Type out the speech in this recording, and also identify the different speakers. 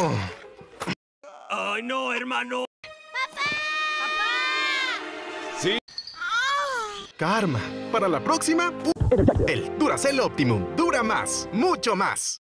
Speaker 1: ¡Ay, no, hermano!
Speaker 2: Sí. Karma. Para la próxima, el Duracell Optimum dura más, mucho más.